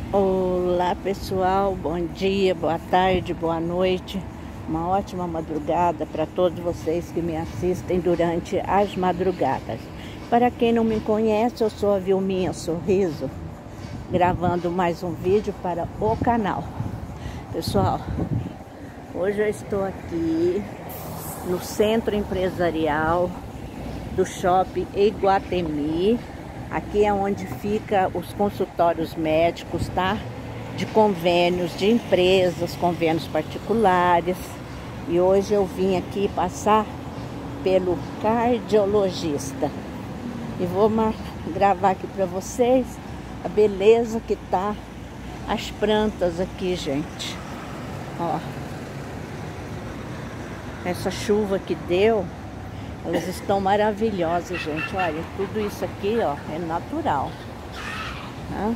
Olá pessoal, bom dia, boa tarde, boa noite, uma ótima madrugada para todos vocês que me assistem durante as madrugadas. Para quem não me conhece, eu sou a Vilminha Sorriso, gravando mais um vídeo para o canal. Pessoal, hoje eu estou aqui no Centro Empresarial do Shopping Iguatemi. Aqui é onde fica os consultórios médicos, tá? De convênios de empresas, convênios particulares. E hoje eu vim aqui passar pelo cardiologista. E vou gravar aqui para vocês a beleza que tá as plantas aqui, gente. Ó. Essa chuva que deu, elas estão maravilhosas, gente. Olha, tudo isso aqui, ó, é natural. Tá?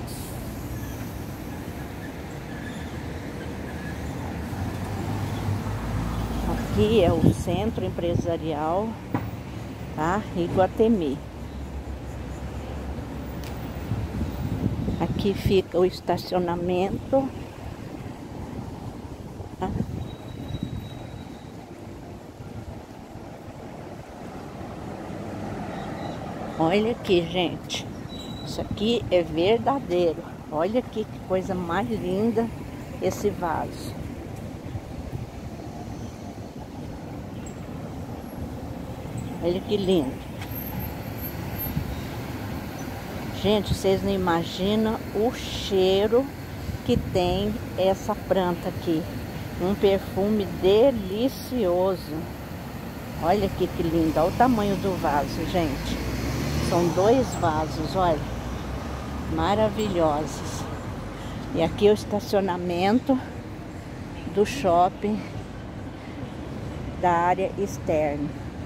Aqui é o Centro Empresarial, tá? Iguatemi. Aqui fica o estacionamento. Tá? Olha aqui, gente. Isso aqui é verdadeiro. Olha aqui que coisa mais linda esse vaso. Olha que lindo. Gente, vocês não imaginam o cheiro que tem essa planta aqui. Um perfume delicioso. Olha aqui que lindo. Olha o tamanho do vaso, gente. São 2 vasos, olha, maravilhosos. E aqui é o estacionamento do shopping da área externa.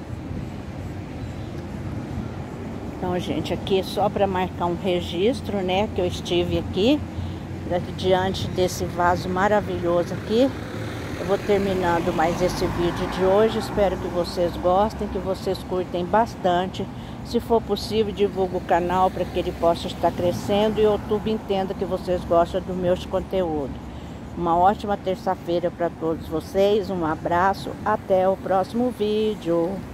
Então, gente, aqui é só para marcar um registro, né, que eu estive aqui, diante desse vaso maravilhoso aqui. Eu vou terminando mais esse vídeo de hoje. Espero que vocês gostem, que vocês curtem bastante. Se for possível, divulgue o canal para que ele possa estar crescendo e o YouTube entenda que vocês gostam dos meus conteúdos. Uma ótima terça-feira para todos vocês. Um abraço. Até o próximo vídeo.